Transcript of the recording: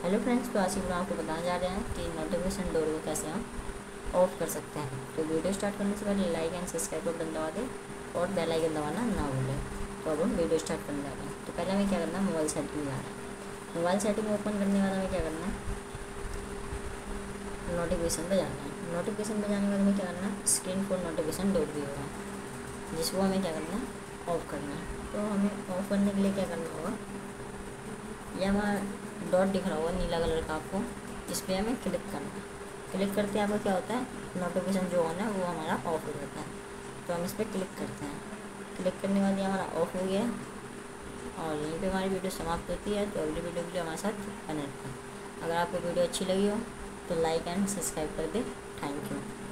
Hello friends, तो आज की वीडियो आपको बताने जा रहे हैं कि नोटिफिकेशन डोर को कैसे हम ऑफ कर सकते हैं। तो वीडियो स्टार्ट करने से पहले लाइक एंड सब्सक्राइब बटन दबा दें और बेल आइकन दबाना ना भूलें। तो अब हम वीडियो स्टार्ट करने जा रहे हैं। तो पहले हमें क्या करना है, मोबाइल सेटिंग में जाना है। मोबाइल सेटिंग ओपन करने के बाद हमें क्या करना है, नोटिफिकेशन पर जाना है। नोटिफिकेशन पर जाने के बाद हमें क्या करना है, स्क्रीन फॉर नोटिफिकेशन डोर भी होगा, जिसको हमें क्या करना है, ऑफ करना है। तो हमें ऑफ करने के लिए क्या करना होगा, यह हमारा डॉट दिख रहा होगा नीला कलर का आपको, इस पर हमें क्लिक करना है। क्लिक करते आपको क्या होता है, नोटिफिकेशन जो ऑन है वो हमारा ऑफ हो जाता है। तो हम इस पर क्लिक करते हैं। क्लिक करने के बाद ये हमारा ऑफ हो गया और यहीं पे हमारी वीडियो समाप्त होती है। तो अगली वीडियो के लिए हमारे साथ बने रहें। अगर आपको वीडियो अच्छी लगी हो तो लाइक एंड सब्सक्राइब कर दें। Thank you.